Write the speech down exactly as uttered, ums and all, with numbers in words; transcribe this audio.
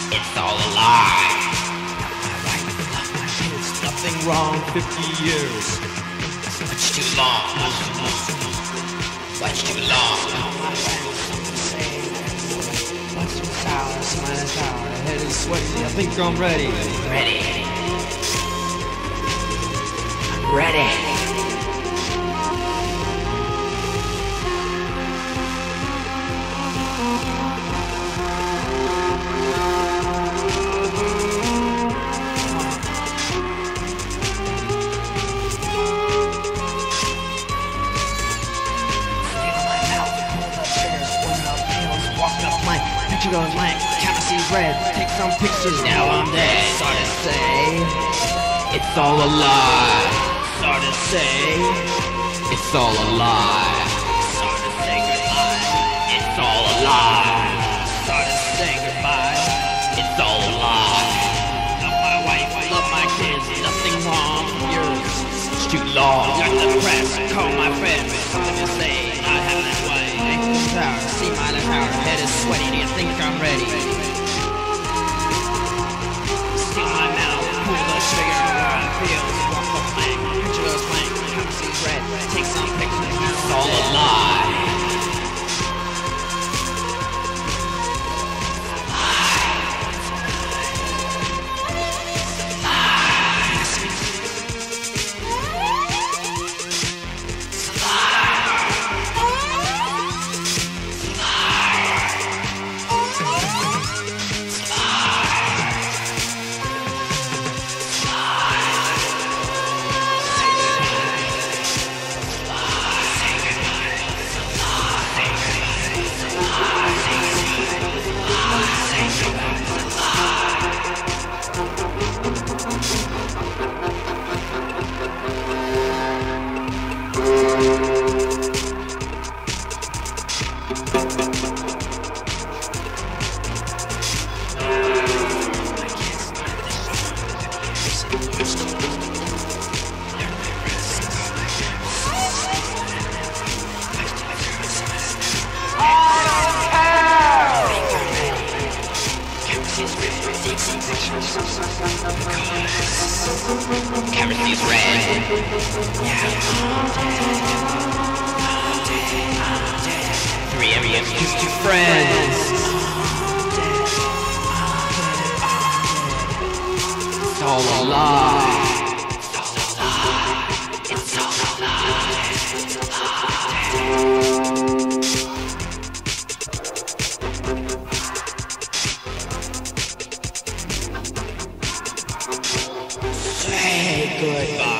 It's all a lie. Nothing wrong, fifty years. Much too long. Much too long. Much too sour, smiling sour. Head is sweaty, I think I'm ready. Ready. I'm ready. Picture goes blank, camera sees red. Take some pictures, now I'm dead. Start to say, It's all a lie. start to say, It's all a lie. start to say goodbye. It's all a lie. Start to say goodbye. It's all a lie. Love my wife, love my kids, nothing wrong with yours. It's too long. Got the press, call my friends, something to say, not having it way. Ankle tower, see my power, head is sweaty, do you think I'm ready? Steal my mouth, pull the trigger where I feel, walk the plank, picture goes blank, camera sees red, take some pictures, now It's all a lie. Camera sees red. Three M E's, just two friends. It's all a lie. It's all a lie. It's all a lie. say goodbye.